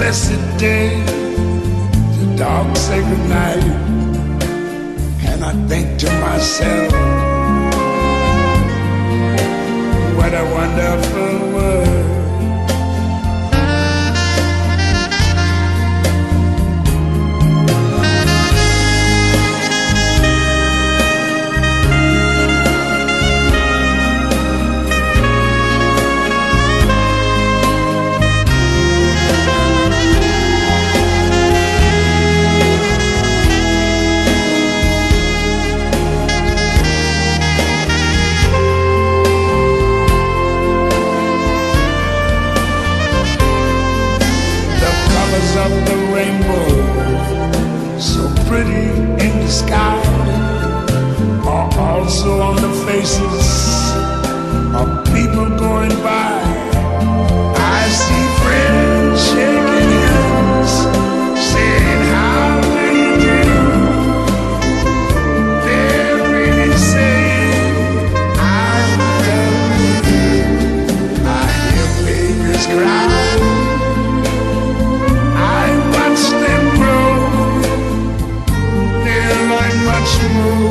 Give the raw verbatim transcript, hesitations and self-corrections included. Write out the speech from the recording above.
blessed day, the dog say goodnight, and I think to myself, what a wonderful world. Of the rainbow, so pretty in the sky, are also on the faces of people going by. I see friends shaking hands, saying how do you do. They're really saying I love you. I hear babies cry, much more